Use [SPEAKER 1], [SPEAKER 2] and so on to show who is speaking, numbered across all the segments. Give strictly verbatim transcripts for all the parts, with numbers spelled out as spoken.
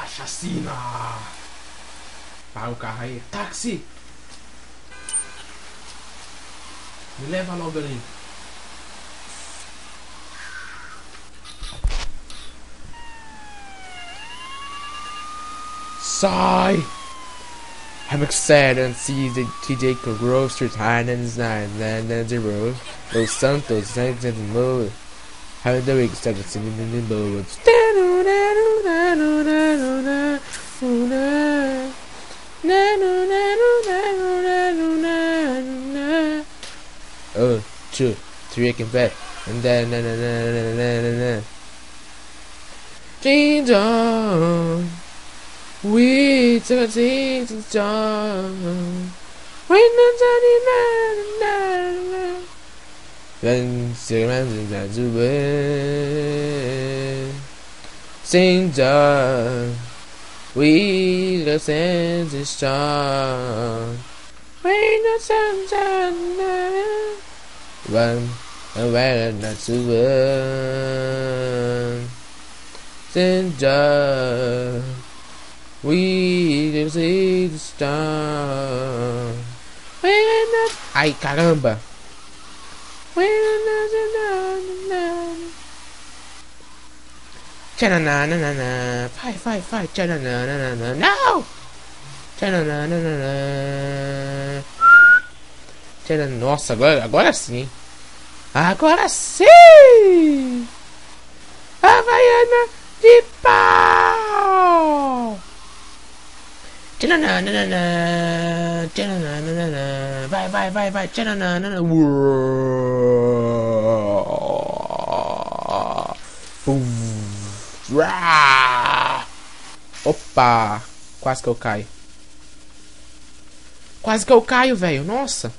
[SPEAKER 1] chacina. Para o carro aí. Táxi. Me leva logo ali. Sai. I'm excited and see the T J Roasters Highlands nine nine zero Los Santos Saints and Mode. How the week started singing in the boats. Oh, two, three, I can bet. And then, na na na na na na na. Ding dong. We took a seat to start. When the sunny man, when Siriman is to win, sing dong. We the sense is strong. When the sun's on, run away not to win, sing dong. We can see the star. Ai, caramba! Tchananana, vai, vai, vai, tchananana, não! Tchananana, tchananana, nossa, agora, agora sim! Agora sim! Havaiana de pau! Tchananana, tchananana, vai, vai, vai, vai, tchananana. Opa, quase que eu caio. Quase que eu caio, velho. Nossa.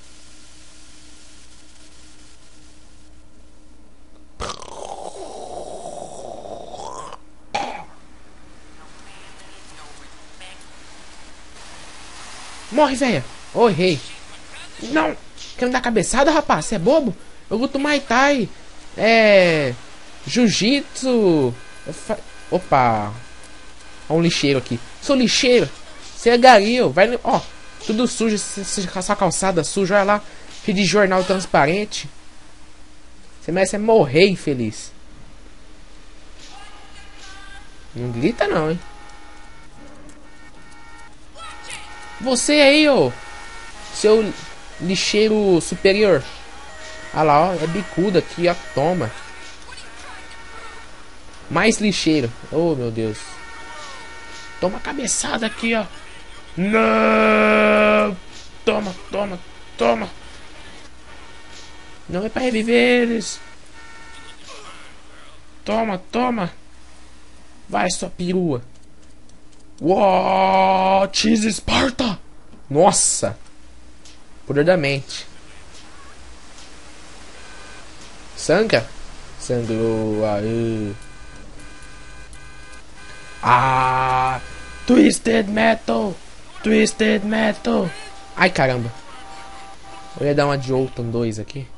[SPEAKER 1] Morre, velho. Oh, errei. Não. Quer me dar cabeçada, rapaz? Você é bobo? Eu luto Muay Thai. É... Jiu-Jitsu. Fa... Opa. Olha um lixeiro aqui. Sou lixeiro. Você é gario. Vai... Ó. Oh, tudo sujo. Essa calçada suja. Olha lá. Cheio de jornal transparente. Você merece morrer, infeliz. Não grita não, hein. Você aí, ô, seu lixeiro superior. Ah lá, ó, é bicudo aqui, ó, toma. Mais lixeiro. Oh, meu Deus. Toma cabeçada aqui, ó. Não. Toma, toma, toma. Não é pra reviver eles. Toma, toma. Vai, sua perua. Uou, Cheese Esparta! Nossa! Poder da mente. Sangra? Sangrou. Aí. Ah! Twisted Metal! Twisted Metal! Ai, caramba! Eu ia dar uma de Jolton dois aqui.